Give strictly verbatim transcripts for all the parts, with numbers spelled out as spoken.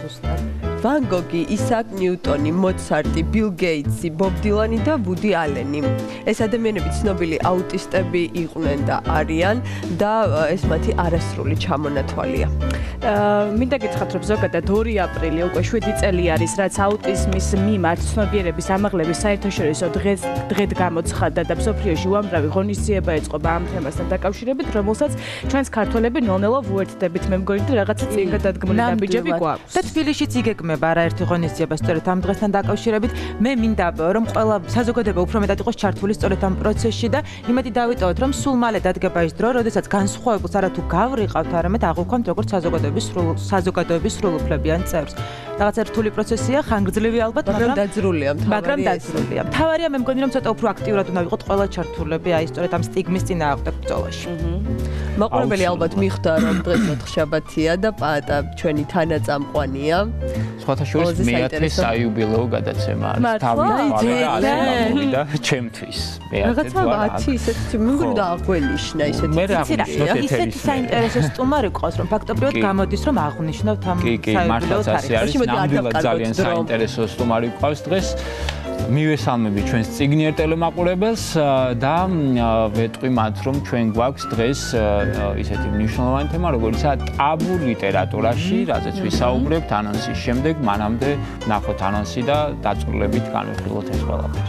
ზუსტად? ვან გოგი, ისააკ ნიუტონი, მოცარტი, ბილ გეიტსი, ბობ დილანი და ვუდი ალენი. ეს ადამიანები ცნობილი აუტისტები იყვნენ და არიან და ეს მათი არასრული ჩამონათვალია. მინდა გითხრათ, რომ ზოგადად ორი აპრილი უკვე შვიდი წელი არის, რაც აუტიზმის მიმართ ცნობიერების ამაღლების საერთაშორისო დღედ გამოცხადდა და მსოფლიოში უამრავი ღონისძიება ეწყობა ამ თემასთან დაკავშირებით, რომელსაც ჩვენს ქართველები ნელ-ნელა ვუერთდებით. მე მგონი და რაღაცა წინ გადადგმული დაბიჯები გვაქვს. და თბილისშიც იგეგმება არაერთი ღონისძიება სწორედ ამ დღესთან დაკავშირებით. მე მინდა რომ ყველა საზოგადოება უფრო მეტად იყოს ჩართული სწორედ ამ პროცესში და იმედი დავიტოვოთ, რომ სულ მალე დადგება ის დრო, როდესაც განსხვავებულს არათუ გავრიყავთ, არამედ აღვქვამთ როგორც საზოგადოების სრულ საზოგადოების სრულუფლებიან წევრს. რაღაცა რთული პროცესია, ხანგრძლივი ალბათ, მაგრამ დაძრულია, მაგრამ დაძრულია. მთავარია მე მგონი რომ ცოტა უფრო აქტიურად უნდა ვიყოთ ყველა ჩართულები აი სწორედ ამ სტიგმის წინააღმდეგ ბრძოლაში. მაყურებელი ალბათ მიხვდა რომ დღეს ოთხშაბათია და პაატა ჩვენი თანაწამყვანია. სხვათა შორის მეათე საიუბილეო გადაცემა არის. თავი და ჩემთვის. რაღაცა ათი ისეთი მე მგონი და აღვნიშნა ისეთი. მე რა აღნიშნოთ ეთერის. ისეთი საინტერესო სტუმარი ყავს რომ ფაქტობრივად გამოდის რომ აღნიშნოთ ამ საიუბილეო თარიღს. ნამდვილად ძალიან საინტერესო სტუმარი ყავს დღეს. მივესალმები ჩვენს წიგნიერ ტელემაყურებელს და ვეტყვი მათ რომ ჩვენ გვაქვს დღეს ისეთი მნიშვნელოვანი თემა როგორიცაა ტაბუ ლიტერატურაში, რაზეც ვისაუბრებთ ანონსის შემდეგ, მანამდე ნახოთ ანონსი და დაწვრილებით განვიხილოთ ეს ყველაფერი.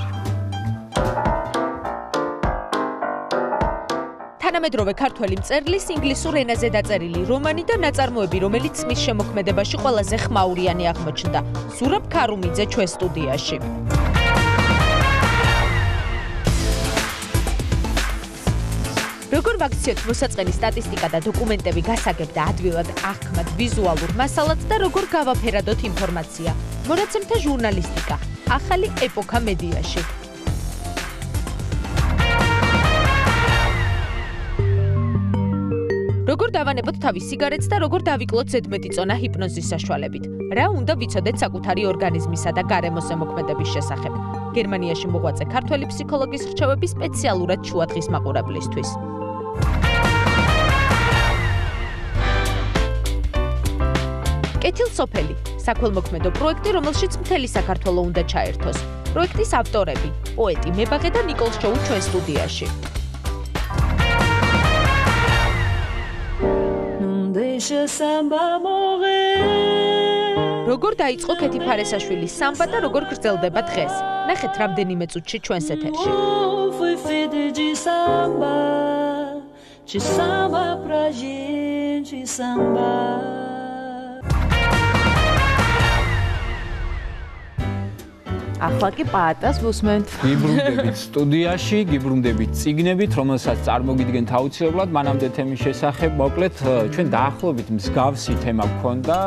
თანამედროვე ქართველი მწერლის ინგლისურ ენაზე დაწერილი რომანი და ნაწარმოები, რომელიც მის შემოქმედებაში ყველაზე ხმაურიანი აღმოჩნდა. ზურაბ ქარუმიძე ჩვენ სტუდიაში. როგორ ვაქციოთ მოსაწყენი სტატისტიკა და დოკუმენტები გასაგებდა ადვილად აღქმად ვიზუალურ მასალად და როგორ გავაფერადოთ ინფორმაცია. მონაცემთა ჟურნალისტიკა, ახალი ეპოქა მედიაში. როგორ დავანებოთ თავის სიგარეტს და როგორ დავიკლოთ ზედმეტი წონა ჰიპნოზის საშუალებით. რა უნდა ვიცოდეთ საკუთარი ორგანიზმისა და გარემოს ზემოქმედების შესახებ. გერმანიაში მოღვაწე ქართველი ფსიქოლოგის რჩევები სპეციალურად შუადღის მაყურებლისთვის. კეთილსოფელი, საქველმოქმედო პროექტი, რომელშიც მთელი საქართველო უნდა ჩაერთოს. პროექტის ავტორები, პოეტი მებაღე და ნიკოლ შოუ ჩვენ სტუდიაში. როგორ დაიწყო კეთი ფარესაშვილის სამბა და როგორ გრძელდება დღეს? ნახეთ რამდენიმე წუთში ჩვენს ეთერში. ახლა კი პაატას ვუსმენთ. გიბრუნდებით სტუდიაში, გიბრუნდებით წიგნებით, რომელსაც წარმოგიდგენთ აუცილებლად მანამდე თემის შესახებ. მოკლედ, ჩვენ დაახლოებით მსგავსი თემა გქონდა,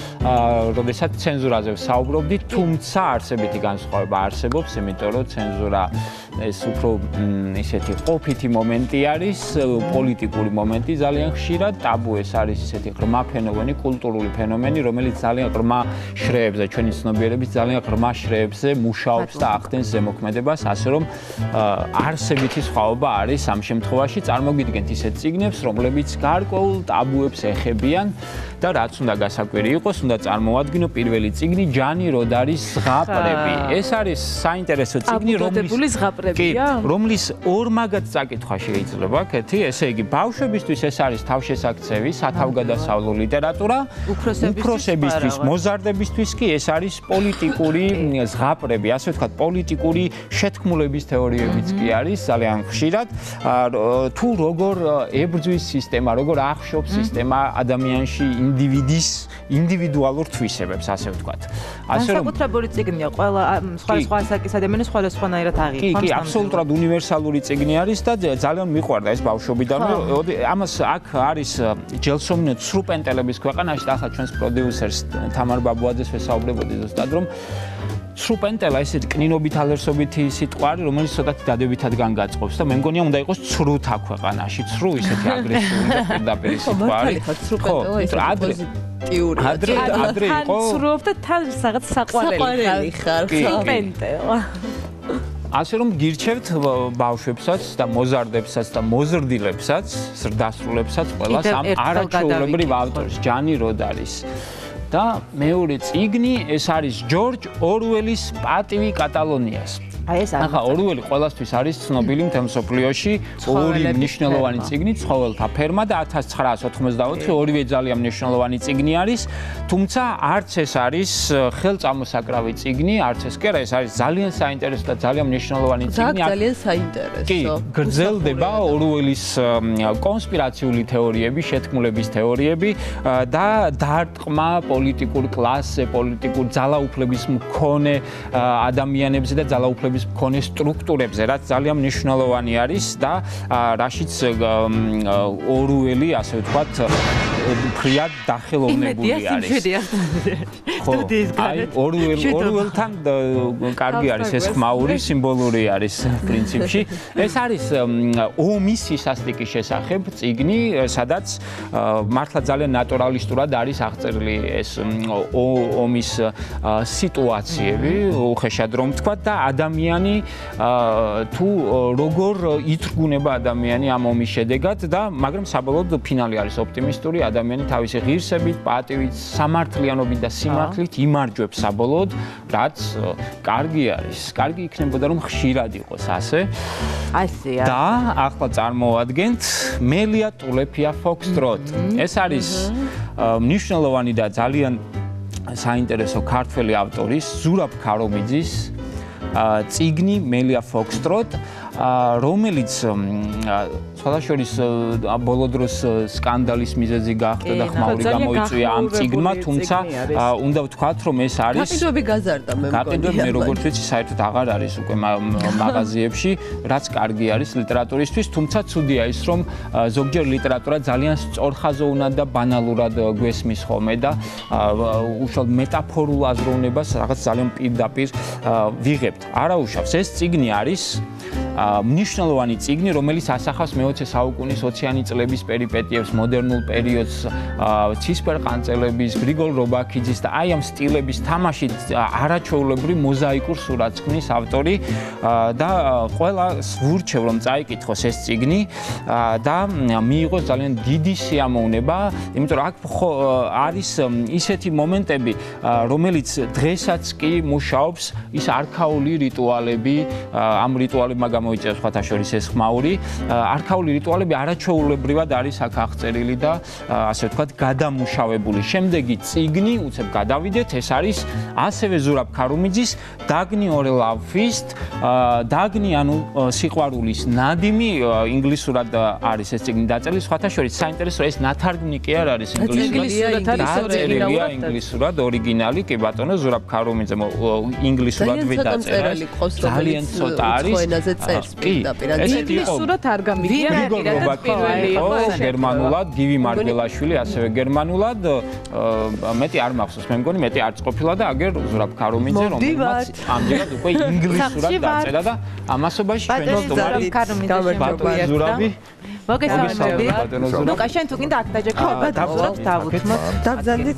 როდესაც ცენზურაზე ვსაუბრობდით, თუმცა არსებითი განსხვავება არსებობს, იმიტომ რომ ცენზურა ეს უფრო ისეთი ყოფითი მომენტი არის, პოლიტიკური მომენტი ძალიან ხშირად, ტაბუ ეს არის ისეთი ღრმა ფენომენი, კულტურული ფენომენი, რომელიც ძალიან ღრმა შრეებზე, ჩვენი ცნობიერების ძალიან ღრმა შრეებზე მუშაობს და ახდენს ზემოქმედებას, ასე რომ არსებითი სხვაობა არის ამ შემთხვევაში. წარმოგიდგენთ ისეთ წიგნებს, რომლებიც გარკვეულ ტაბუებს ეხებიან და რაც უნდა გასაკვირი იყოს, უნდა წარმოვადგინო პირველი წიგნი ჯანი როდარის ზღაპრები. ეს არის საინტერესო წიგნი, რომლის ზღაპრებია? რომლის ორმაგად წაკითხვა შეიძლება, კეთი, ესე იგი ბავშვებისთვის ეს არის თავშესაქცევი, სათავგადასავლო ლიტერატურა, უფროსებისთვის, მოზარდებისთვის კი ეს არის პოლიტიკური ზღაპრები, ასე ვთქვათ, პოლიტიკური შეთქმულების თეორიებიც კი არის ძალიან ხშირად. თუ როგორ ებრძვის სისტემა, როგორ ახშობს სისტემა ადამიანში ინდივიდის ინდივიდუალურ თვისებებს, ასე ვთქვათ. ასე რომ საკუთრებული წიგნია, ყველა სხვა სხვა ასაკის ადამიანი სხვადასხვანაირად აღიქვამს. კი, კი, აბსოლუტურად უნივერსალური წიგნი არის და ძალიან მიყვარდა ეს ბავშვობიდან. ამას აქ არის ჯელსომინო ცრუპენტელების ქვეყანაში და ახლა ჩვენს პროდიუსერს თამარ ბაბუაძეს ვესაუბრებოდი ზუსტად რომ ცრუპენტელა ესეთი კნინობით ალერსობითი სიტყვარი, რომელიც ცოტათი დადებითადგან გაწყობს და მე მგონია უნდა იყოს ცრუთა ქვეყანაში, ცრუ ისეთი აგრესიული და პირდაპირ სიტყვარი. ხო, ადრე ადრე ადრე იყო. თან ცრუობ და თან რაღაც საყვარელი ხარ. ცრუპენტელა. ასე რომ გირჩევთ ბავშვებსაც და მოზარდებსაც და მოზრდილებსაც, ზრდასრულებსაც ყველას ამ არაჩვეულებრივ ავტორს ჯანი როდარის და მეორე წიგნი ეს არის ჯორჯ ორუელის პატივი კატალონიას. აი ეს ახლა ორუელი ყველასთვის არის ცნობილი მთელ მსოფლიოში, ორი მნიშვნელოვანი წიგნი, ცხოველთა ფერმა და ათას ცხრაას ოთხმოცდაოთხი, ორივე ძალიან მნიშვნელოვანი წიგნი არის, თუმცა არც ეს არის ხელწამოსაკრავი წიგნი, არც ეს კი არა, ეს არის ძალიან საინტერესო და ძალიან მნიშვნელოვანი წიგნი. ძალიან საინტერესო. კი, გრძელდება ორუელის კონსპირაციული თეორიები, შეთქმულების თეორიები და დარტყმა პოლიტიკურ კლასზე, პოლიტიკურ ძალაუფლების მქონე ადამიანებზე და ძალაუფლების მქონე სტრუქტურებზე, რაც ძალიან მნიშვნელოვანი არის და რაშიც ორუელი, ასე ვთქვათ, ფრიად დახელოვნებული არის. ხო, აი ორუელთან კარგი არის ეს ხმაური, სიმბოლური არის პრინციპში. ეს არის ომის სისასტიკის შესახებ წიგნი, სადაც მართლა ძალიან ნატურალისტურად არის აღწერილი ეს ომის სიტუაციები, უხეშად რომ ვთქვათ და ადამიანი თუ როგორ ითრგუნება ადამიანი ამ ომის შედეგად და მაგრამ საბოლოოდ ფინალი არის ოპტიმისტური, ადამიანი თავისი ღირსებით, პატივით, სამართლიანობით და სიმართლით იმარჯვებს საბოლოოდ, რაც კარგი არის. კარგი იქნებოდა რომ ხშირად იყოს ასე. ასეა. და ახლა წარმოვადგენთ მელია ტულეფია ფოქსტროტ. ეს არის მნიშვნელოვანი და ძალიან საინტერესო ქართველი ავტორის ზურაბ ქარომიძის წიგნი მელია ფოქსტროტ, რომელიც სხვადასხვა ბოლო დროს სკანდალის მიზეზი გახდა და ხმაური გამოიწვია ამ წიგნმა, თუმცა უნდა ვთქვათ, რომ ეს არის გაყიდვები გაზარდა მე მგონი. გაყიდვები მე როგორც ვიცი, საერთოდ აღარ არის უკვე მაღაზიებში, რაც კარგი არის ლიტერატურისთვის, თუმცა ცუდია ის, რომ ზოგჯერ ლიტერატურა ძალიან სწორხაზოვნად და ბანალურად გვესმის ხოლმე და უშუალოდ მეტაფორულ აზროვნებას რაღაც ძალიან პირდაპირ ვიღებთ. არა უშავს, ეს წიგნი არის მნიშვნელოვანი წიგნი, რომელიც ასახავს მეოცე საუკუნის ოციანი წლების პერიპეტიებს, მოდერნულ პერიოდს, ცისფერყანწელების, გრიგოლ რობაქიძის და აი ამ სტილების თამაშით არაჩვეულებრივ მოზაიკურ სურათს ქმნის ავტორი და ყველას ვურჩევ რომ წაიკითხოს ეს წიგნი და მიიღოს ძალიან დიდი სიამოვნება, იმიტომ რომ აქ არის ისეთი მომენტები, რომელიც დღესაც კი მუშაობს, ის არქაული რიტუალები, ამ რიტუალებმა გამოიწვია სხვათა შორის ეს ხმაური, არქაული რიტუალები არაჩვეულებრივად არის აქ აღწერილი და ასე ვთქვათ გადამუშავებული. შემდეგი წიგნი, უცებ გადავიდეთ, ეს არის ასევე ზურაბ ქარუმიძის დაგნი ორელავფის, დაგნი ანუ სიყვარულის ნადიმი, ინგლისურად არის ეს წიგნი დაწერილი, სხვათა შორის საინტერესო ეს ნათარგმნი კი არ არის ინგლისურად, დაწერილია ინგლისურად ორიგინალი, კი ბატონო, ზურაბ ქარუმიძემ ინგლისურად ვიდაწერა. ძალიან ცოტა არის. ეს ინგლისურად არ გამიგია, რადგან პირველი იყო გერმანულად, გივი მარგველაშვილი ასევე გერმანულად, მეტი არ მახსოვს, მე მგონი მეტი არც ყოფილა და აგერ ზურაბ ქარუმიძე, რომელმაც ამჯერად უკვე ინგლისურად დაწერა და ამასობაში ჩვენ სტუმარი ბატონო ზურაბი მოგესალმებით. ნუკა შენ თუ კიდე აქ დაჯექო, დავუძროთ, დავუთმოთ. დაბზანდით.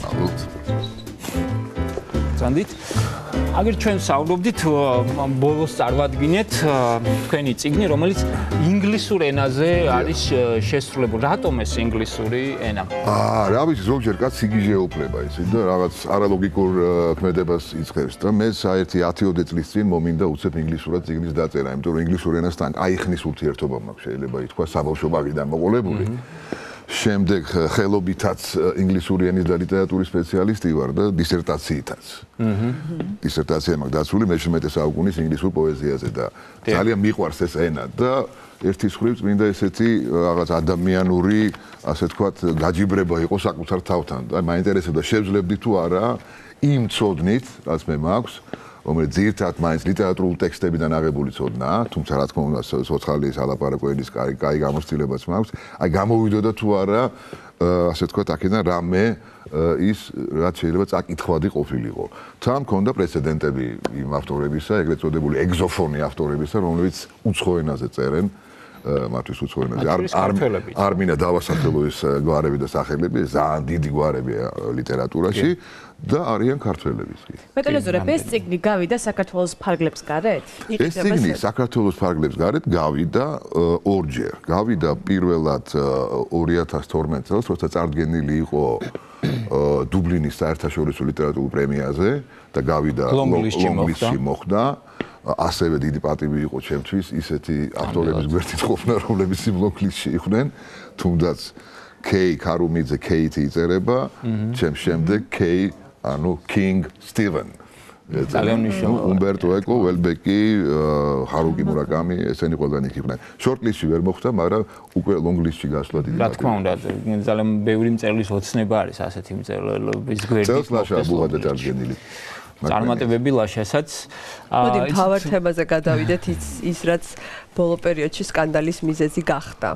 ბზანდით. აგერ ჩვენ საუბრობდით ბოლოს წარვადგინეთ თქვენი წიგნი, რომელიც ინგლისურ ენაზე არის შესრულებული. რატომ ეს ინგლისური ენა? აა, რა ვიცი, ზოგჯერ კაცს იგიჟეუფლება ისი და რაღაც არალოგიკურ ქმედებას იწყებს და მე საერთი ათი-ოცდაათი წლის წინ მომინდა უცებ ინგლისურად წიგნის დაწერა, იმიტომ რომ ინგლისურ ენასთან აიხნის ურთიერთობა მაქვს, შეიძლება ითქვა საბავშვობიდან მოყოლებული. შემდეგ ხელობითაც ინგლისური ენის და ლიტერატურის სპეციალისტი ვარ და დისერტაციითაც. აჰა. დისერტაცია მაქვს დაცული მეშვიდმეტე საუკუნის ინგლისურ პოეზიაზე და ძალიან მიყვარს ეს ენა და ერთი მხრივ წმინდა ესეთი რაღაც ადამიანური, ასე ვთქვათ, გაჯიბრება იყო საკუთარ თავთან. და მაინტერესებდა შეძლებდი თუ არა იმ ცოდნით, რაც მე მაქვს, რომელიც ძირთად მაინც ლიტერატურულ ტექსტებიდან აღებული ცოდნაა, თუმცა რა თქმა უნდა, სოციალის ალაპარაკოების კაი კაი გამოცდილებაც მაქვს. აი გამოვიდოდა თუ არა, ასე ვთქვათ, აქედან რამე ის რაც შეიძლება წაკითხვადი ყოფილიყო. თან მქონდა პრეცედენტები იმ ავტორებისა, ეგრეთ წოდებული ეგზოფონი ავტორებისა, რომლებიც უცხო ენაზე წერენ. მათთვის უცხო ენაზე არ მინდა დავასახელო ეს გვარები და სახელები, ძალიან დიდი გვარებია ლიტერატურაში და არიან ქართველებიც კი. მეტალოზურებ ეს წიგნი გავიდა საქართველოს ფარგლებს გარეთ? ეს წიგნი საქართველოს ფარგლებს გარეთ გავიდა ორჯერ. გავიდა პირველად ორი ათას თორმეტ წელს, როცა წარდგენილი იყო დუბლინის საერთაშორისო ლიტერატურულ პრემიაზე და გავიდა ლონგლისტში მოხდა. ასევე დიდი პატივი იყო ჩემთვის ისეთი ავტორების გვერდით ყოფნა, რომლებიც იმ ლონგლისტში იყვნენ, თუნდაც K Karumidze Kate იწერება, ჩემს შემდეგ K ანუ King Steven. ძალიან მნიშვნელოვანი. უმბერტო ეკო, ველბეკი, ჰარუკი მურაკამი, ესენი ყველანი იყვნენ. შორტლისტში ვერ მოხვდა, მაგრამ უკვე ლონგლისტში გასვლა დიდი. რა თქმა უნდა, ძალიან ბევრი მწერლის ოცნება არის ასეთი მწერლობის გვერდით. წელს ლაშა ბუღადა წარდგენილი. წარმატებები ლაშასაც. მოდი მთავარ თემაზე გადავიდეთ ის ის რაც ბოლო პერიოდში სკანდალის მიზეზი გახდა.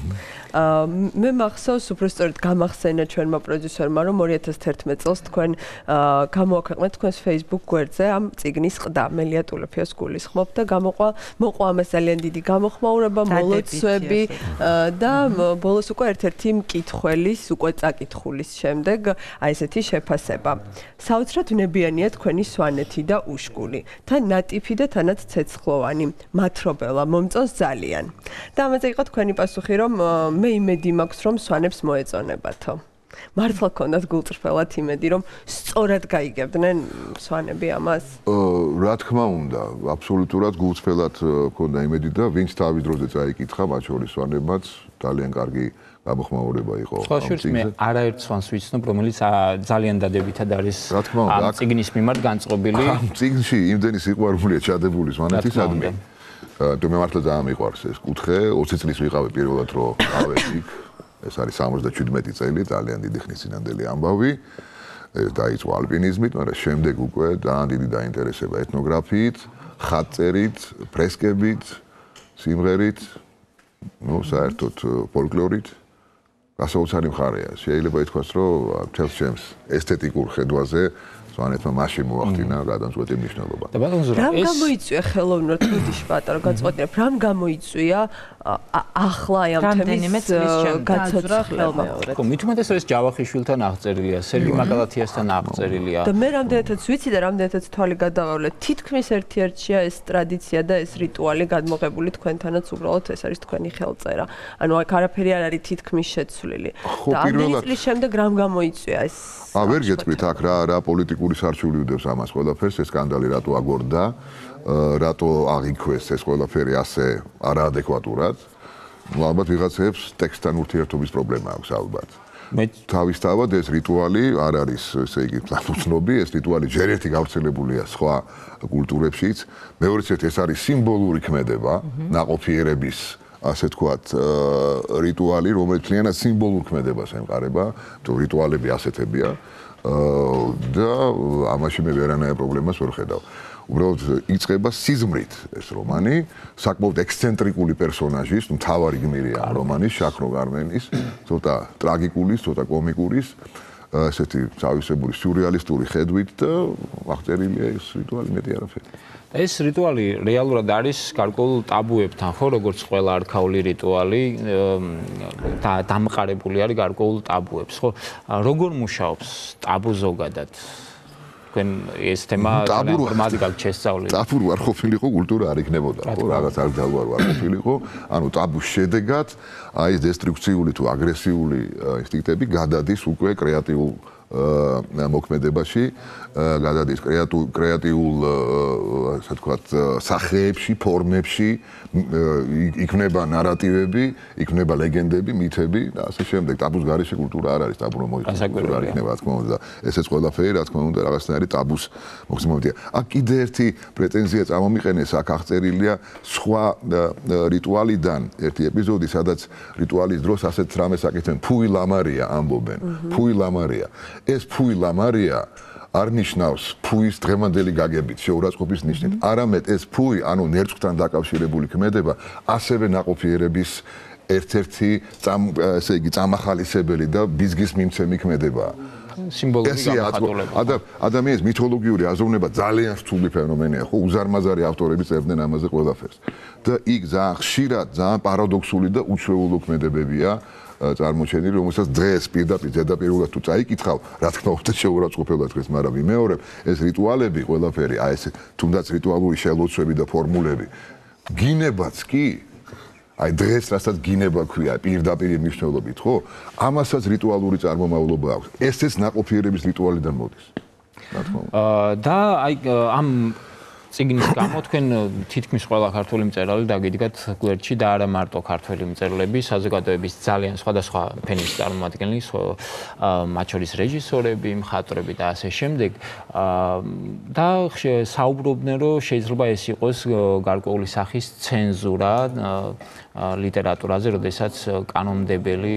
აა მე მახსოვს უბრალოდ გამახსენა ჩვენმა პროდიუსერმა რომ ორი ათას თერთმეტ წელს თქვენ გამოაქვეყნეთ თქვენს Facebook გვერდზე ამ წიგნის ყდა მელია ტულეფიოს გულისხმობ და გამოყვა მოყვა ამას ძალიან დიდი გამოხმაურება მოლოცვები და ბოლოს უკვე ერთ-ერთი მკითხველის უკვე წაკითხulis შემდეგ აი ესეთი შეფასება. საოცრად ნებიანია თქვენი სვანეთი და უშკული და ნატიფი და თანაც ცეცხლოვანი მათრობელა მომწონს ძალიან. და ამაზე იყო თქვენი პასუხი რომ მე იმედი მაქვს რომ სვანებს მოეწონებათო. მართლა გქონდათ გულწრფელად იმედი რომ სწორად გაიგებდნენ სვანები ამას? რა თქმა უნდა, აბსოლუტურად გულწრფელად გქონდა იმედი და ვინც თავის დროზე წაიკითხა, მათ შორის სვანებმაც ძალიან კარგი გამოხმაურება იყო. ხალხშორის მე არაერთ სვანს ვიცნობ, რომელიც ძალიან დადებითად არის ამ წიგნის მიმართ განწყობილი. ამ წიგნში იმდენი სიყვარულია ჩადებული სვანეთისადმი. თუ მე მართლა ძალიან მიყვარს ეს კუთხე, ოცი წლის ვიყავი პირველად რომ ავეს იქ. ეს არის სამოცდაჩვიდმეტი წელი, ძალიან დიდი ხნის წინანდელი ამბავი. ეს დაიწყო ალპინიზმით, მაგრამ შემდეგ უკვე ძალიან დიდი დაინტერესება ეთნოგრაფიით, ხატწერით, ფრესკებით, სიმღერით, ну, საერთოდ ფოლკლორით. გასაოცარი მხარეა. შეიძლება ითქვას, რომ მთელს ჩემს ესთეტიკურ ხედვაზე სვანეთმა მაშინ მოახდინა გადამწყვეტი მნიშვნელობა. და ბატონო ზურაბ, რამ გამოიწვია ხელოვნურად თვითიში პატარა გაწყვეტილება? რამ გამოიწვია ახლა ამ თემის გაცოცხლება? ხო, მით უმეტეს ეს ჯავახიშვილთან აღწერილია, სერგი მაგალათიასთან აღწერილია. და მე რამდენადაც ვიცი და რამდენადაც თვალი გადავავლე, თითქმის ერთ-ერთია ეს ტრადიცია და ეს რიტუალი გადმოღებული თქვენთანაც უბრალოდ ეს არის თქვენი ხელწერა. ანუ აქ არაფერი არ არის თითქმის შეცვლილი. და ამდენი წლის შემდეგ რამ გამოიწვია ეს? ა ვერ გეტყვით აქ რა რა პოლიტიკური სარჩული უდევს ამას ყველაფერს, ეს სკანდალი რატო აგორდა, რატო აღიქვეს ეს ყველაფერი ასე არაადეკვატურად. ну ალბათ ვიღაცებს ტექსტთან ურთიერთობის პრობლემა აქვს ალბათ. მე თავისთავად ეს რიტუალი არ არის ესე იგი ფლანუცნობი, ეს რიტუალი ჯერ ერთი გავრცელებულია სხვა კულტურებშიც. მეორეც ეს არის სიმბოლური ქმედება, ნაყოფიერების ასე თქვათ რიტუალი, რომელიც ძალიანად სიმბოლურ ქმედებას ემყარება, თუ რიტუალები ასეთებია და ამაში მე ვერანაირ პრობლემას ვერ ხედავ. უბრალოდ იწყება სიზმრით ეს რომანი, საკმაოდ ექსცენტრიკული პერსონაჟის, მთავარი გმირია ამ რომანის, შაქრო გარმენის, ცოტა ტრაგიკული, ცოტა კომიკური, ესეთი თავისებური სიურრეალისტური ხედვით და აღწერილია ეს რიტუალი მეტი არაფერი. ეს რიტუალი რეალურად არის გარკვეულ ტაბუებთან, ხო, როგორც ყველა არქაული რიტუალი და დამყარებული არის გარკვეულ ტაბუებს, ხო? როგორ მუშაობს ტაბუ ზოგადად? თქვენ ეს თემა ნორმალურად გაქვს შესწავლილი. ტაბუ არ ყოფილიყო, კულტურა არ იქნებოდა, ხო, რაღაც არ ძალვარ არ ყოფილიყო. ანუ ტაბუს შედეგად აი ეს დესტრუქციული თუ აგრესიული ინსტინქტები გადადის უკვე კრეატიულ მოქმედებაში, გადადის კრეატიულ, ასე ვთქვათ, სახეებში, ფორმებში, იქნება ნარატივები, იქნება ლეგენდები, მითები და ასე შემდეგ. ტაბუს გარეშე კულტურა არ არის, ტაბუ რომ მოიხსნა, კულტურა არ იქნება, რა თქმა უნდა. ესეც ყველაფერი, რა თქმა უნდა, რაღაცნაირი ტაბუს მოხსნებია. აქ კიდე ერთი პრეტენზია წამომიყენეს, აქ აღწერილია სხვა რიტუალიდან ერთი ეპიზოდი, სადაც რიტუალის დროს ასეთ რამეს აკეთებენ, ფუი ლამარია ამბობენ, ფუი ლამარია. ეს ფუი ლამარია არ ნიშნავს ფუის დღევანდელი გაგებით, შეურაცხყოფის ნიშნით. არამედ ეს ფუი, ანუ ნერწყვთან დაკავშირებული ქმედება, ასევე ნაყოფიერების ერთ-ერთი ესე იგი წამახალისებელი და ბიზგის მიმცემი ქმედებაა. სიმბოლური გამოხატულება. ადამიანის მითოლოგიური აზროვნება ძალიან რთული ფენომენია, ხო, უზარმაზარი ავტორები წერდნენ ამაზე ყველაფერს. და იქ ძალიან ხშირად ძალიან პარადოქსული და უჩვეულო ქმედებებია. წარმოჩენილი, რომელსაც დღეს პირდაპირ ზედაპირულად თუ წაიკითხავ, რა თქმა უნდა შეურაცხყოფელად დღეს, მაგრამ ვიმეორებ, ეს რიტუალები ყველაფერი, აი ეს თუნდაც რიტუალური შელოცვები და ფორმულები, გინებაც კი აი დღეს რასაც გინება ქვია პირდაპირ მნიშვნელობით, ხო? ამასაც რიტუალური წარმომავლობა აქვს. ესეც ნაყოფიერების რიტუალიდან მოდის. რა თქმა უნდა. და აი ამ წიგნის გამო თქვენ თითქმის ყველა ქართული მწერალი დაგიდგათ გვერდში და არა მარტო ქართველი მწერლები, საზოგადოების ძალიან სხვადასხვა ფენის წარმომადგენლები, მათ შორის რეჟისორები, მხატვრები და ასე შემდეგ. და საუბრობდნენ, რომ შეიძლება ეს იყოს გარკვეული სახის ცენზურა ლიტერატურაზე, როდესაც კანონმდებელი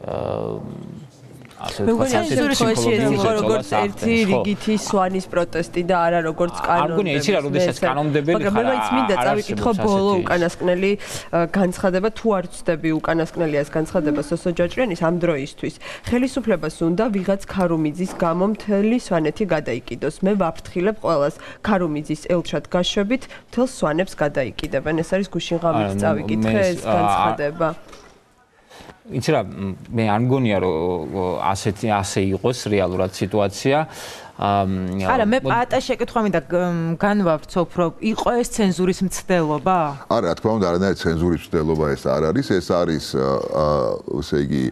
როგორც ერთი რიგითი სვანის პროტესტი და არა როგორც კანონმდებელი. არგონია იცი რა, როდესაც კანონმდებელი ხარ. მაგრამ მეც მინდა წავიკითხო ბოლო უკანასკნელი განცხადება, თუ არ ვცდები უკანასკნელია ეს განცხადება სოსო ჯაჭრიანის ამ დროისთვის. ხელისუფლებას უნდა ვიღაც ქარუმიძის გამო მთელი სვანეთი გადაიკიდოს. მე ვაფრთხილებ ყველას ქარუმიძის ელჩად გაშვებით, მთელ სვანებს გადაიკიდებენ. ეს არის გუშინ ღამით წავიკითხე ეს განცხადება. იცი რა, მე არ მგონია რომ ასეთი ასე იყოს რეალურად სიტუაცია. არა, მე პატა შეკითხვა მინდა განვავრცობ, რომ იყო ეს ცენზურის მცდელობა? არა, რა თქმა უნდა, არანაირი ცენზურის მცდელობა ეს არ არის, ეს არის ესე იგი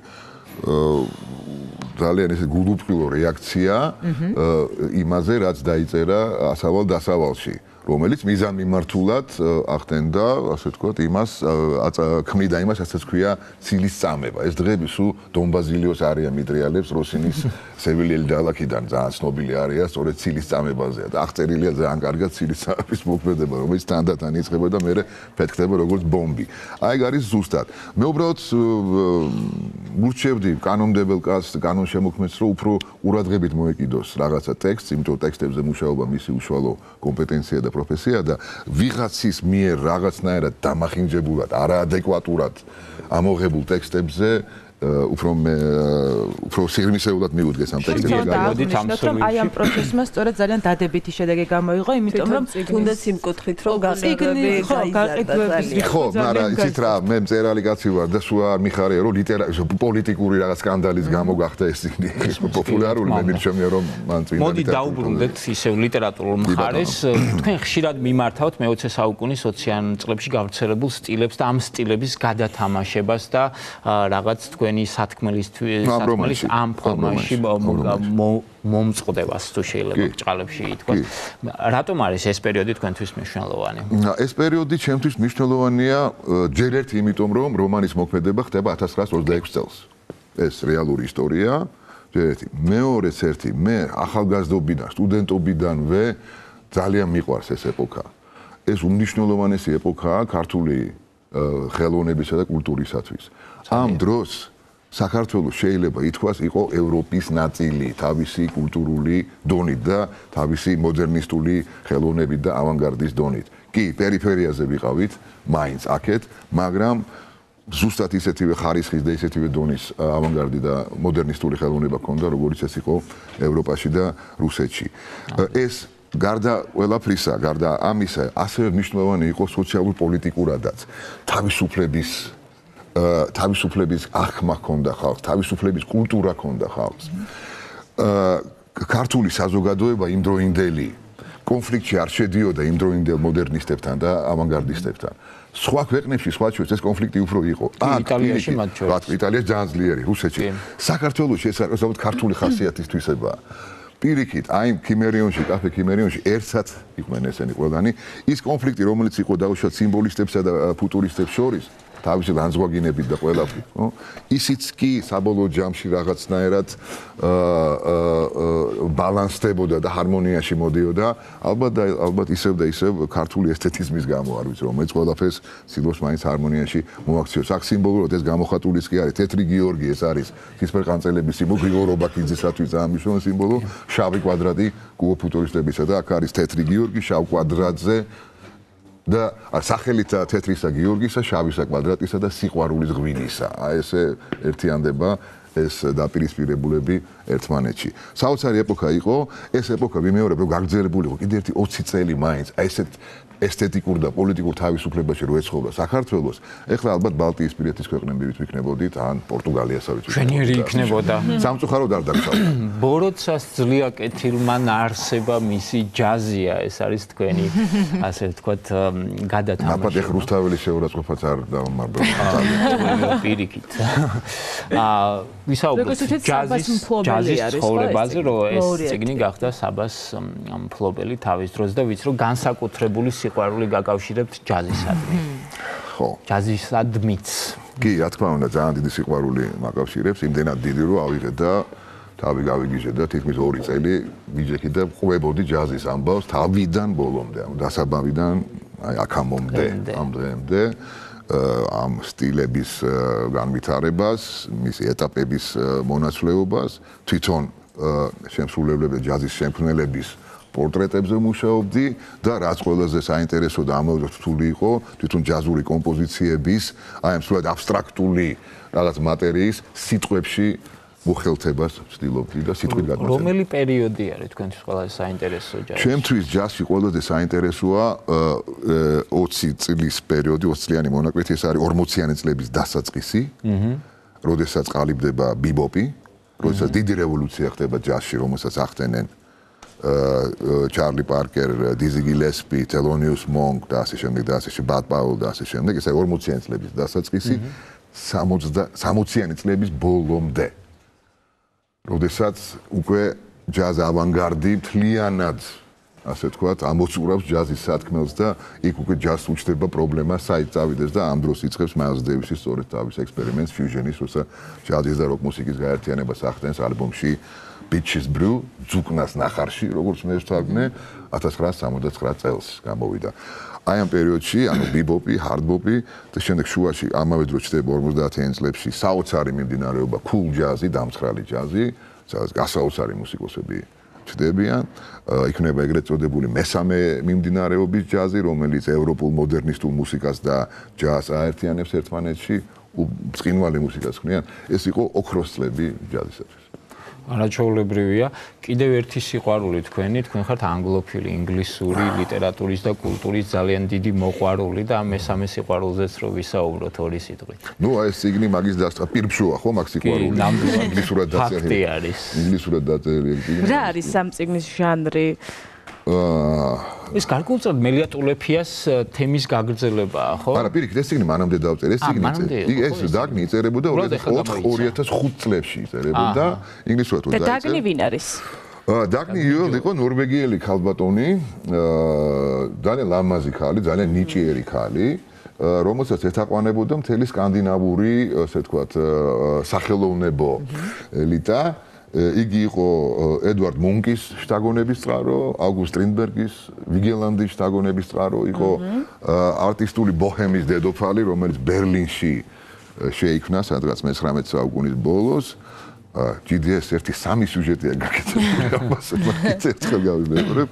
ძალიან ესე გულუბრყვილო რეაქცია იმაზე, რაც დაიწერა ასავალ დასავალში. რომელიც მიზანმიმართულად ახდენდა, ასე ვთქვათ, იმას ქმნიდა იმას, რასაც ქვია ცილის წამება. ეს დღეები სულ დონ ბაზილიოს არია მიტრიალებს როსინის სევილიელი დალაქიდან ძალიან ცნობილი არია, სწორედ ცილის წამებაზეა და აღწერილია ძალიან კარგად ცილის წამების მოქმედება, რომელიც თანდათან იწყება და მერე ფეთქდება როგორც ბომბი. აი ეგ არის ზუსტად. მე უბრალოდ მურჩევდი კანონმდებელ კაცს, კანონშემოქმედს, რომ უფრო ყურადღებით მოეკიდოს რაღაცა ტექსტს, იმიტომ რომ ტექსტებზე მუშაობა მისი უშუალო კომპეტენცია და პროფესია და ვიღაცის მიერ რაღაცნაირად დამახინჯებულად, არაადეკვატურად ამოღებულ ტექსტებზე უფრო მე უფრო სიღრმისეულად მიუდგეს ამ ტექსტებს გადავიდით ამ სულ აი ამ პროცესმა სწორედ ძალიან დადებითი შედეგი გამოიღო, იმიტომ რომ თუნდაც იმ კუთხით რომ გაყიდვები გაიზარდა. ხო, მაგრამ იცით რა, მე მწერალი კაცი ვარ და სულ არ მიხარია რომ ლიტერატურა პოლიტიკური რაღაც სკანდალის გამო გახდა ეს პოპულარული, მე მირჩემია რომ მან წინა მოდი დაუბრუნდეთ ისევ ლიტერატურულ მხარეს. თქვენ ხშირად მიმართავთ მეოცე საუკუნის ოციან წლებში გავრცელებულ სტილებს და ამ სტილების გადათამაშებას და რაღაც თქვენი სათქმელისთვის სათქმელის ამ ფორმაში მომწყდებას თუ შეიძლება ბრჭყალებში ითქვას. რატომ არის ეს პერიოდი თქვენთვის მნიშვნელოვანი? ეს პერიოდი ჩემთვის მნიშვნელოვანია ჯერ ერთ იმიტომ, რომ რომანის მოქმედება ხდება ათას ცხრაას ოცდაექვსი წელს. ეს რეალური ისტორია, ჯერ ერთი. მეორეც ერთი, მე ახალგაზრდობიდან, სტუდენტობიდანვე ძალიან მიყვარს ეს ეპოქა. ეს უმნიშვნელოვანესი ეპოქაა ქართული ხელოვნებისა და კულტურისათვის. ამ დროს საქართველოს შეიძლება ითქვას იყო ევროპის ნაწილი თავისი კულტურული დონით და თავისი მოდერნისტული ხელოვნებით და ავანგარდის დონით. კი, პერიფერიაზე ვიყავით, მაინც აქეთ, მაგრამ ზუსტად ისეთივე ხარისხის და ისეთივე დონის ავანგარდი და მოდერნისტული ხელოვნება ჰქონდა, როგორც ეს იყო ევროპაში და რუსეთში. ეს გარდა ყველაფრისა, გარდა ამისა, ასევე მნიშვნელოვანი იყო სოციალურ-პოლიტიკურადაც თავისუფლების თავისუფლების აღქმა ჰქონდა ხალხს, თავისუფლების კულტურა ჰქონდა ხალხს. ქართული საზოგადოება იმდროინდელი კონფლიქტში არ შედიოდა იმდროინდელ მოდერნისტებთან და ავანგარდისტებთან. სხვა ქვეყნებში, სხვა ჩვენს ეს კონფლიქტი უფრო იყო. იტალიაში მათ შორის. იტალიაში ძალიან ძლიერი, რუსეთში. საქართველოში ეს არის უბრალოდ ქართული ხასიათის თვისებაა. პირიქით, აი ქიმერიონში, კაფე ქიმერიონში ერთსად იყვნენ ესენი ყველანი. ის კონფლიქტი, რომელიც იყო დაუშვათ სიმბოლისტებსა და ფუტურისტებს შორის, თავისი ლანძღვაგინებით და ყველაფრით, ხო? ისიც კი საბოლოო ჯამში რაღაცნაირად აა ბალანსდებოდა და ჰარმონიაში მოდიოდა, ალბათ და ალბათ ისევ და ისევ ქართული ესთეტიზმის გამო, არ ვიცი, რომელიც ყველაფერს ცდილობს მაინც ჰარმონიაში მოაქციოს. აქ სიმბოლურად ეს გამოხატულის კი არის თეთრი გიორგი, ეს არის ცისფერყანწელების სიმბოლო, გრიგორ ობაქიძისათვის ძალიან მნიშვნელოვანი სიმბოლო, შავი კვადრატი კუბოფუტურისტებისა და აქ არის თეთრი გიორგი შავ კვადრატზე და სახელით თეთრისა გიორგისა, შავისა კვადრატისა და სიყვარულის ღვინისა. აი ესე ერთიანდება ეს დაპირისპირებულები ერთმანეთში. საოცარი ეპოქა იყო, ეს ეპოქა ვიმეორებ, რომ გაგრძელებული იყო კიდე ერთი ოცი წელი მაინც, აი ესეთ ესთეტიკურ და პოლიტიკურ თავისუფლებაში რო ეცხოვრა საქართველოს. ეხლა ალბათ ბალტიისპირეთის ქვეყნებივით ვიქნებოდით, ან პორტუგალიასაც ვიქნებოდით. ჩვენიერი იქნებოდა. სამწუხაროდ არ დაგწავდა. ბოროტსას ძლია კეთილმა ნაარსება მისი ჯაზია, ეს არის თქვენი, ასე ვთქვათ, გადათამაში. ნახოთ ეხლა რუსთაველის შეურაცხყოფაც არ დავამარბა. პირიქით. აა ვისაუბრეთ ჯაზის ჯაზის ცხოვრებაზე, რომ ეს წიგნი გახდა საბას მფლობელი თავის დროს და ვიცი რომ განსაკუთრებული სიყვარული გაკავშირებთ ჯაზისადმი. ხო. ჯაზისადმიც. კი, რა თქმა უნდა, ძალიან დიდი სიყვარული მაკავშირებს, იმდენად დიდი რომ ავიღე და თავი გავიგიჟე და თითქმის ორი წელი ვიჯექი და ყვებოდი ჯაზის ამბავს თავიდან ბოლომდე, დასაბამიდან აი აქამდე, ამ დღემდე. ამ სტილების განვითარებას, მისი ეტაპების მონაცვლეობას, თვითონ შემსრულებლების ჯაზის შემქმნელების პორტრეტებზე მუშაობდი და რაც ყველაზე საინტერესო და ამავე რთული იყო, თვითონ ჯაზური კომპოზიციების, აი ამ სულად აბსტრაქტული რაღაც მატერიის სიტყვებში მოხელთებას ვცდილობდი და სიტყვით გადმოცემა. რომელი პერიოდი არის თქვენთვის ყველაზე საინტერესო ჯაზში? ჩემთვის ჯაზში ყველაზე საინტერესოა ოცი წლის პერიოდი, ოცი წლიანი მონაკვეთი, ეს არის ორმოციანი წლების დასაწყისი, როდესაც ყალიბდება ბიბოპი, როდესაც დიდი რევოლუცია ხდება ჯაზში, რომელსაც ახდენენ ჩარლი პარკერ, დიზი გილესპი, თელონიუს მონკ და ასე შემდეგ და ასე შემდეგ, ბად პაულ და ასე შემდეგ, ეს არის ორმოციანი წლების დასაწყისი, სამოციანი წლების ბოლომდე. როდესაც უკვე ჯაზ ავანგარდი მთლიანად, ასე ვთქვათ, ამოწურავს ჯაზის სათქმელს და იქ უკვე ჯაზს უჩნდება პრობლემა საით წავიდეს და ამ დროს იწყებს მაილს დეივისის სწორედ თავის ექსპერიმენტს ფიუჟენის, როცა ჯაზის და როკ მუსიკის გაერთიანებას ახდენს ალბომში Beaches Brew, ძუკნას ნახარში, როგორც მე ვთქვამე, ათას ცხრაასი სამოცდათსამი წელს გამოვიდა. აი ამ პერიოდში, ანუ ბიბოპი, ჰარდბოპი და შემდეგ შუაში ამავე დროს ჩნდება ორმოცდაათიან წლებში საოცარი მიმდინარეობა, cool ჯაზი, დამცხრალი ჯაზი, სადაც გასაოცარი მუსიკოსები ჩნდებიან. იქნება ეგრეთ წოდებული მესამე მიმდინარეობის ჯაზი, რომელიც ევროპულ მოდერნისტულ მუსიკას და ჯაზს აერთიანებს ერთმანეთში, ბრწყინვალე მუსიკას ხნიან. ეს იყო ოქროს წლები ჯაზისათვის. არაჩვეულებრივია. კიდევ ერთი სიყვარული თქვენი, თქვენ ხართ ანგლოფილი, ინგლისური ლიტერატურის და კულტურის ძალიან დიდი მოყვარული და მესამე სიყვარულზეც რო ვისაუბროთ ორი სიტყვით. ნუ აი ეს წიგნი მაგის დასწრა პირბშოა ხო მაგ სიყვარული. ინგლისურად დაწერილი. ფაქტი არის. ინგლისურად დაწერილი წიგნი. რა არის ამ წიგნის ჟანრი? ეს გარკვეულწილად მელიატულეფიას თემის გაგრძელებაა, ხო? არა, პირიქით, ეს წიგნი მანამდე დავწერე, ეს წიგნი ეს დაგნი იწერებოდა ორი ათას ხუთ წლებში იწერებოდა ინგლისურად და დაგნი ვინ არის? დაგნი იუელ იყო ნორვეგიელი ქალბატონი, ძალიან ლამაზი ქალი, ძალიან ნიჭიერი ქალი, რომელსაც ეთაყვანებოდა მთელი სკანდინავური, ასე ვთქვათ, სახელოვნებო ელიტა. იგი იყო ედვარდ მუნკის შტაგონების წყარო, აუგუსტ სტრინდბერგის, ვიგელანდის შტაგონების წყარო, იყო არტისტული ბოჰემის დედოფალი, რომელიც ბერლინში შეიქმნა სადღაც მეცხრამეტე საუკუნის ბოლოს. ჯი დი ეს ერთი სამი სიუჟეტია გაკეთებული ამაზე, მაგით ერთხელ გავიმეორებ.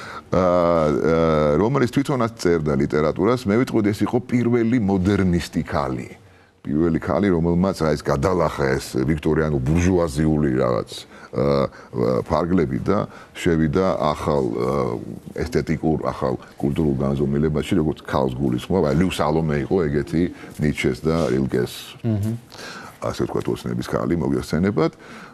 რომელიც თვითონაც წერდა ლიტერატურას, მე ვიტყოდი ეს იყო პირველი მოდერნისტი ქალი. პირველი ქალი, რომელმაც აი ეს გადალახა ეს ვიქტორიანულ ბურჟუაზიული რაღაც ფარგლები და შევიდა ახალ ესთეტიკურ, ახალ კულტურულ განზომილებაში, როგორც ქალს გულისხმობ, აი ლუ სალომე იყო ეგეთი ნიჩეს და ილკეს. ასე ვთქვათ, ოცნების ქალი მოგიხსენებათ.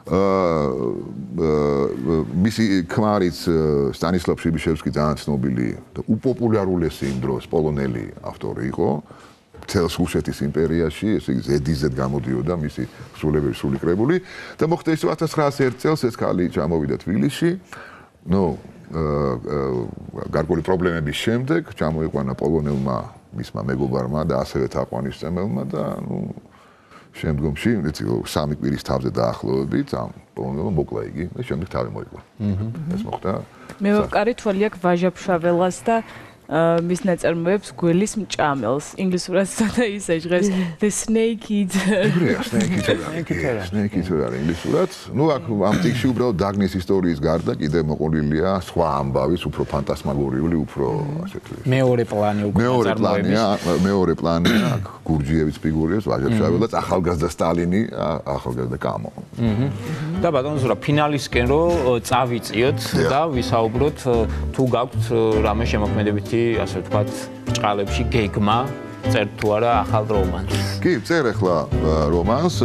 მისი ქმარიც სტანისლავ შიბიშევსკი ძალიან ცნობილი და უპოპულარულესი იმ დროს პოლონელი ავტორი იყო. თელს რუსეთის იმპერიაში, ესე იგი ზედიზედ გამოდიოდა მისი სრულებელი სრული კრებული და მოხდა ის ათას ცხრაასი ერთი წელს ეს ქალი ჩამოვიდა თბილისში. ნუ გარკვეული პრობლემების შემდეგ ჩამოიყვანა პოლონელმა მისმა მეგობარმა და ასევე თაყვანისმცემელმა და ნუ შემდგომში, იცი, სამი კვირის თავზე დაახლოებით ამ პოლონელმა მოკლა იგი და შემდეგ თავი მოიკლა. ეს მოხდა. მე ვკარი თვალი აქვს ვაჟა ფშაველას და მის ნაწარმოებს გველის მჭამელს. ინგლისურად ცოტა ისე ჟღერს The Snake Eats. Snake Eats. Snake Eats არის ინგლისურად. ნუ აქ ამ ტექსტში უბრალოდ დაგნის ისტორიის გარდა კიდე მოყოლილია სხვა ამბავის, უფრო ფანტასმაგორიული, უფრო ასე ვთქვი. მეორე პლანი უკვე მეორე პლანია, მეორე პლანია აქ გურჯიევის ფიგურებს, ვაჟა-შაველაც, ახალგაზრდა სტალინი, ახალგაზრდა კამო. და ბატონო ზურაბ, ფინალისკენ რო წავიწიოთ და ვისაუბროთ თუ გაქვთ რამე შემოქმედებითი, ასე ვთქვათ, ბრჭყალებში გეგმა, წერთ თუ არა ახალ რომანს. კი, წერ ახლა რომანს,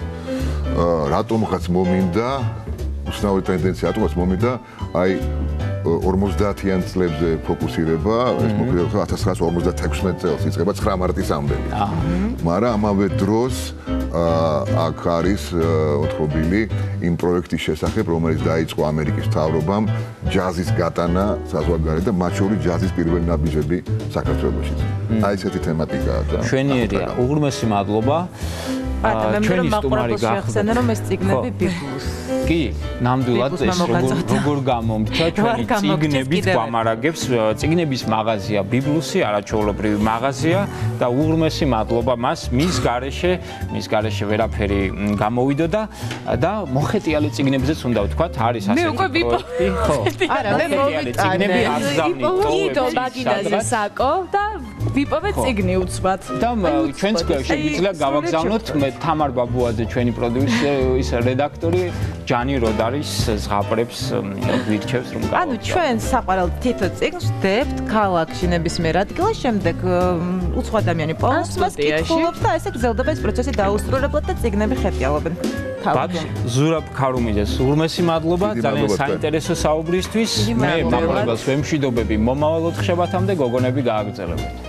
რატომღაც მომინდა, უცნაური ტენდენცია, რატომღაც მომინდა, აი ორმოცდაათიან წლებზე ფოკუსირება, ეს მოკლედ ათას ცხრაასი ორმოცდათექვსმეტ წელს იწყება ცხრა მარტის ამბები. მაგრამ ამავე დროს აქ არის მოთხრობილი იმ პროექტის შესახებ, რომელიც დაიწყო ამერიკის მთავრობამ, ჯაზის გატანა საზღვარგარეთ და მათ შორის ჯაზის პირველი ნაბიჯები საქართველოშიც. აი ესეთი თემატიკაა და ჩვენიერია. უღრმესი მადლობა. აა ჩვენ სტუმარი გახსენა რომ ეს წიგნები ბიბლუს. კი, ნამდვილად ეს როგორ როგორ გამომჩა ჩვენი წიგნებით გვამარაგებს. წიგნების მაღაზია ბიბლუსი, არაჩვეულებრივი მაღაზია და უღრმესი მადლობა მას მის გარეშე, მის გარეშე ვერაფერი გამოვიდოდა და მოხეტიალე წიგნებზეც უნდა ვთქვათ, არის ასეთი პროექტი, ხო? არა, მე მოვიტანე. იდო ბაგინაზე საკო და ვიპოვე წიგნი უცბად. და ჩვენც შეგვიძლია გავაგზავნოთ მე თამარ ბაბუაძე ჩვენი პროდიუსერი, ის რედაქტორი ჯანი როდარის ზღაპრებს გვირჩევს რომ გავაგზავნოთ. ანუ ჩვენ საყვარელ თითო წიგნს ვდებთ ქალაქში ნებისმიერ ადგილას, შემდეგ უცხო ადამიანი პოულს მას კითხულობს და ესე გრძელდება ეს პროცესი დაუსრულებლად და წიგნები ხეტიალობენ. ბატონო ზურაბ ქარუმიძეს უღრმესი მადლობა ძალიან საინტერესო საუბრისთვის. მე მაყურებელს ვემშვიდობები მომავალ ოთხ შაბათამდე გოგონები გააგრძელებთ.